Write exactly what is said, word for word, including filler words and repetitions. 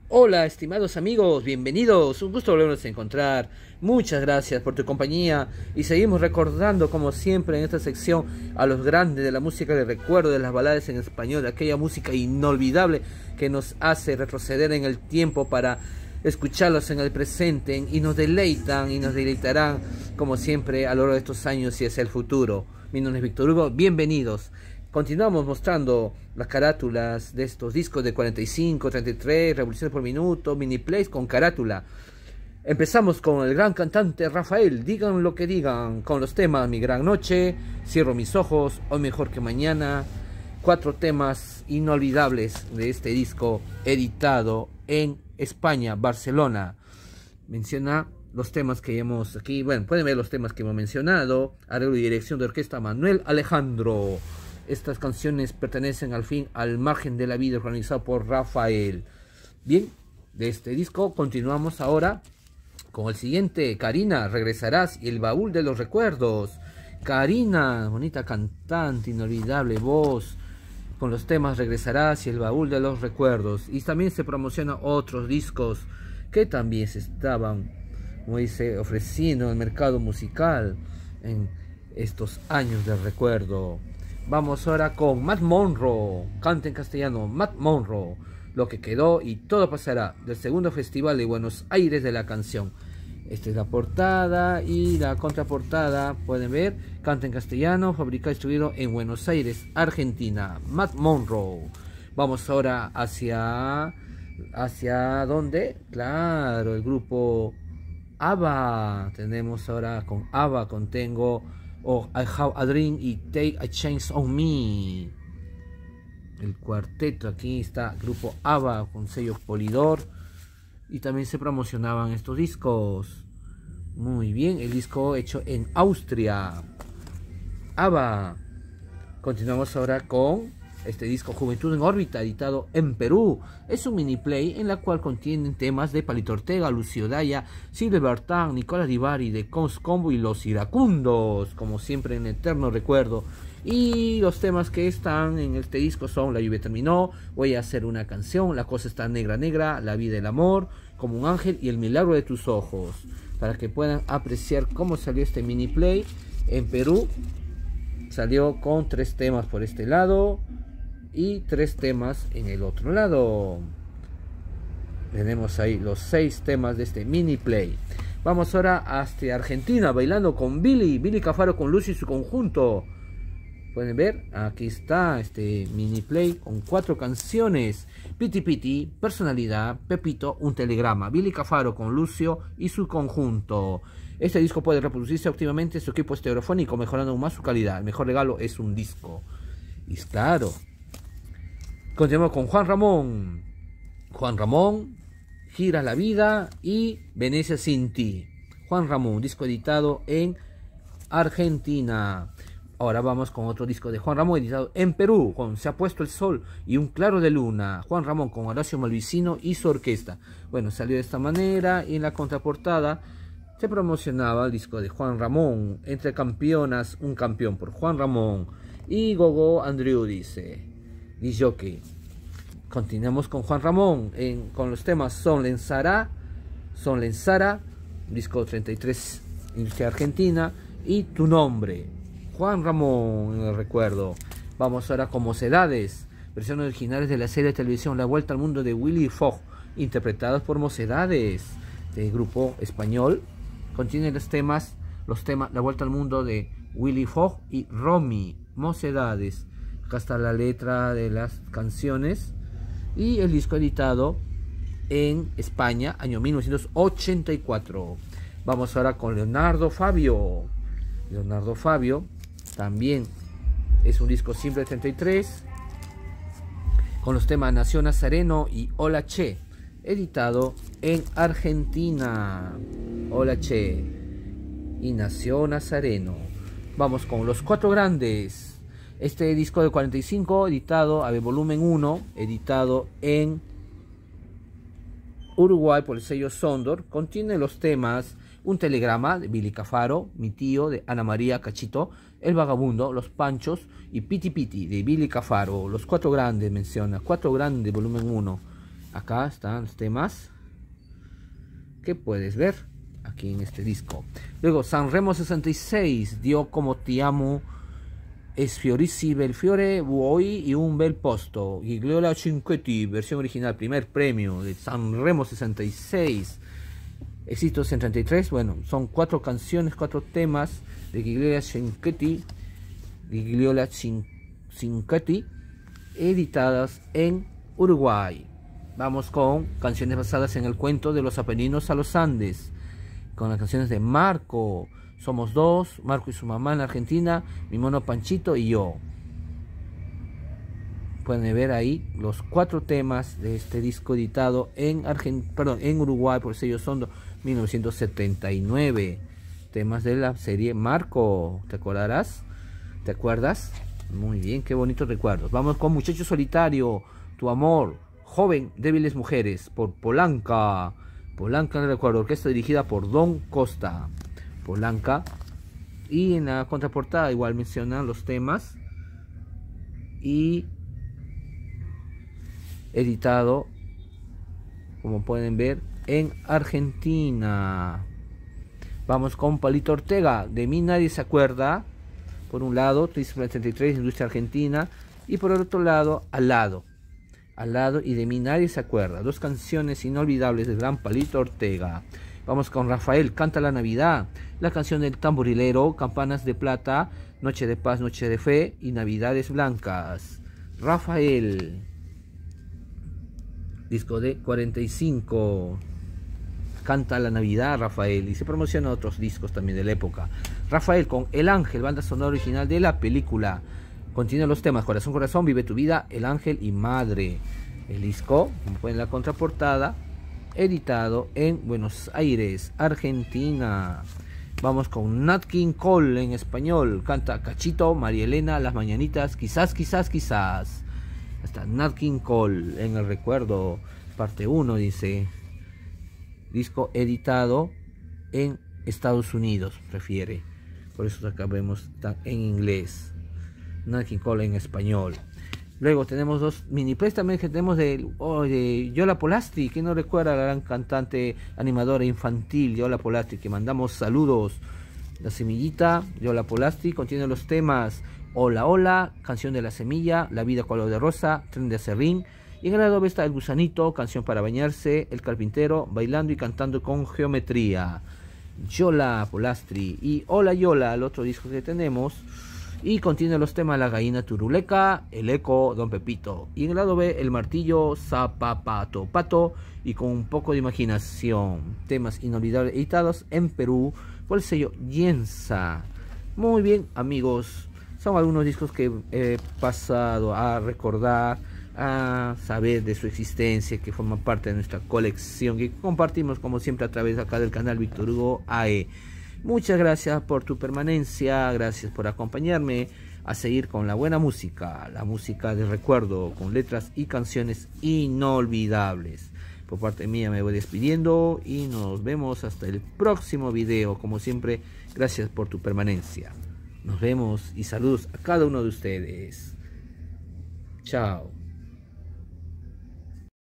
Hola, estimados amigos, bienvenidos, un gusto volvernos a encontrar. Muchas gracias por tu compañía y seguimos recordando, como siempre, en esta sección a los grandes de la música de recuerdo, de las baladas en español, aquella música inolvidable que nos hace retroceder en el tiempo para escucharlos en el presente y nos deleitan y nos deleitarán, como siempre, a lo largo de estos años y hacia el futuro. Mi nombre es Víctor Hugo, bienvenidos. Continuamos mostrando las carátulas de estos discos de cuarenta y cinco, treinta y tres, revoluciones por minuto, mini plays con carátula. Empezamos con el gran cantante Rafael, digan lo que digan, con los temas Mi Gran Noche, Cierro Mis Ojos, Hoy Mejor que Mañana. Cuatro temas inolvidables de este disco editado en España, Barcelona. Menciona los temas que hemos aquí, bueno, pueden ver los temas que hemos mencionado. Arreglo y dirección de orquesta Manuel Alejandro. Estas canciones pertenecen al fin al Margen de la Vida, organizado por Rafael. Bien, de este disco continuamos ahora con el siguiente, Karina, Regresarás y el Baúl de los Recuerdos. Karina, bonita cantante, inolvidable voz, con los temas Regresarás y el Baúl de los Recuerdos. Y también se promociona otros discos que también se estaban, como dice, ofreciendo en el mercado musical en estos años de recuerdo. Vamos ahora con Matt Monro, canta en castellano, Matt Monro, Lo que quedó y todo pasará, del segundo Festival de Buenos Aires de la Canción. Esta es la portada y la contraportada, pueden ver, canta en castellano, fabricado y distribuido en Buenos Aires, Argentina, Matt Monro. Vamos ahora hacia, hacia ¿dónde? Claro, el grupo ABBA, tenemos ahora con ABBA, contengo o I Have a Dream y Take a Chance on Me. El cuarteto, aquí está grupo ABBA con sello Polydor y también se promocionaban estos discos. Muy bien, el disco hecho en Austria, ABBA. Continuamos ahora con este disco Juventud en órbita, editado en Perú. Es un mini play en la cual contienen temas de Palito Ortega, Lucio Daya, Silvio Bertán, Nicolás Di Bari, de Cons Combo y Los Iracundos, como siempre en eterno recuerdo. Y los temas que están en este disco son La lluvia terminó, Voy a hacer una canción, La cosa está negra negra, La vida, el amor, Como un ángel y El milagro de tus ojos, para que puedan apreciar cómo salió este mini play en Perú. Salió con tres temas por este lado y tres temas en el otro lado. Tenemos ahí los seis temas de este mini play. Vamos ahora hasta Argentina, bailando con Billy, Billy Cafaro con Lucio y su conjunto. Pueden ver, aquí está este mini play con cuatro canciones: Piti Piti, Personalidad, Pepito, Un telegrama. Billy Cafaro con Lucio y su conjunto. Este disco puede reproducirse óptimamente en su equipo estereofónico, mejorando aún más su calidad. El mejor regalo es un disco. Y claro, continuamos con Juan Ramón. Juan Ramón, Gira la vida y Venecia sin ti. Juan Ramón, disco editado en Argentina. Ahora vamos con otro disco de Juan Ramón, editado en Perú, con Se ha puesto el sol y Un claro de luna. Juan Ramón con Horacio Malvicino y su orquesta. Bueno, salió de esta manera y en la contraportada se promocionaba el disco de Juan Ramón, Entre campeonas, un campeón, por Juan Ramón. Y Gogo Andrew dice, disjockey. Continuamos con Juan Ramón, en, con los temas Son Lenzara, Son Lenzara, disco treinta y tres, industria argentina, y Tu nombre, Juan Ramón, en el recuerdo. Vamos ahora con Mocedades, versiones originales de la serie de televisión La Vuelta al Mundo de Willy Fogg, interpretados por Mocedades, del grupo español. Contiene los temas, los temas La Vuelta al Mundo de Willy Fogg y Romy, Mocedades. Acá está la letra de las canciones y el disco editado en España, año mil novecientos ochenta y cuatro. Vamos ahora con Leonardo Fabio. Leonardo Fabio también es un disco simple de treinta y tres, con los temas Nació Nazareno y Hola Che, editado en Argentina. Hola Che y Nació Nazareno. Vamos con Los Cuatro Grandes. Este disco de cuarenta y cinco, editado a ver, volumen uno, editado en Uruguay por el sello Sondor, contiene los temas Un telegrama de Billy Cafaro, Mi tío de Ana María Cachito, El vagabundo, Los Panchos y Piti Piti de Billy Cafaro. Los Cuatro Grandes menciona, Cuatro Grandes volumen uno. Acá están los temas que puedes ver aquí en este disco. Luego Sanremo sesenta y seis, Dio como ti amo, Sfiorisi bel fiore, vuoi y un bel posto. Gigliola Cinquetti, versión original, primer premio de Sanremo sesenta y seis. Éxitos en treinta y tres, bueno, son cuatro canciones, cuatro temas de Gigliola Cinquetti, Gigliola Cinquetti, editadas en Uruguay. Vamos con canciones basadas en el cuento de los Apeninos a los Andes, con las canciones de Marco, Somos Dos, Marco y su mamá en Argentina, Mi mono Panchito y yo. Pueden ver ahí los cuatro temas de este disco editado en Argent perdón, en Uruguay por sello Sondo mil novecientos setenta y nueve. Temas de la serie Marco, ¿te acordarás? ¿Te acuerdas? Muy bien, qué bonitos recuerdos. Vamos con Muchacho Solitario, Tu amor, Joven, débiles mujeres, por Polanca. Polanca, no recuerdo, orquesta dirigida por Don Costa. Polanca. Y en la contraportada igual mencionan los temas. Y editado, como pueden ver, en Argentina. Vamos con Palito Ortega, De mí nadie se acuerda. Por un lado, Triste setenta y tres, Industria Argentina. Y por el otro lado, Al lado. Al lado y De mí nadie se acuerda. Dos canciones inolvidables del gran Palito Ortega. Vamos con Rafael, Canta la Navidad. La canción del tamborilero, Campanas de Plata, Noche de Paz, Noche de Fe y Navidades Blancas. Rafael. Disco de cuarenta y cinco. Canta la Navidad, Rafael. Y se promociona otros discos también de la época. Rafael con El Ángel, banda sonora original de la película. Contiene los temas Corazón, Corazón, Vive tu vida, El Ángel y Madre. El disco, como pueden ver en la contraportada, editado en Buenos Aires, Argentina. Vamos con Nat King Cole en español. Canta Cachito, María Elena, Las Mañanitas, Quizás, quizás, quizás. Hasta Nat King Cole en el recuerdo, parte uno, dice. Disco editado en Estados Unidos, refiere. Por eso acá vemos en inglés. Nat King Cole en español. Luego tenemos dos mini plays también que tenemos de, oh, de Yola Polastri, que no recuerda a la gran cantante animadora infantil Yola Polastri, que mandamos saludos. La Semillita, Yola Polastri, contiene los temas Hola Hola, Canción de la Semilla, La Vida Color de Rosa, Tren de Acerrín. Y en el lado B está El Gusanito, Canción para Bañarse, El Carpintero, Bailando y Cantando con Geometría. Yola Polastri. Y Hola Yola, el otro disco que tenemos. Y contiene los temas La Gallina Turuleca, El Eco, Don Pepito. Y en el lado B, El Martillo, Zapapato Pato. Y con un poco de imaginación. Temas inolvidables editados en Perú por el sello Yensa. Muy bien, amigos. Son algunos discos que he pasado a recordar, a saber de su existencia, que forman parte de nuestra colección, que compartimos como siempre a través acá del canal Víctor Hugo A E. Muchas gracias por tu permanencia, gracias por acompañarme a seguir con la buena música, la música de recuerdo, con letras y canciones inolvidables. Por parte mía me voy despidiendo y nos vemos hasta el próximo video. Como siempre, gracias por tu permanencia. Nos vemos y saludos a cada uno de ustedes. Chao.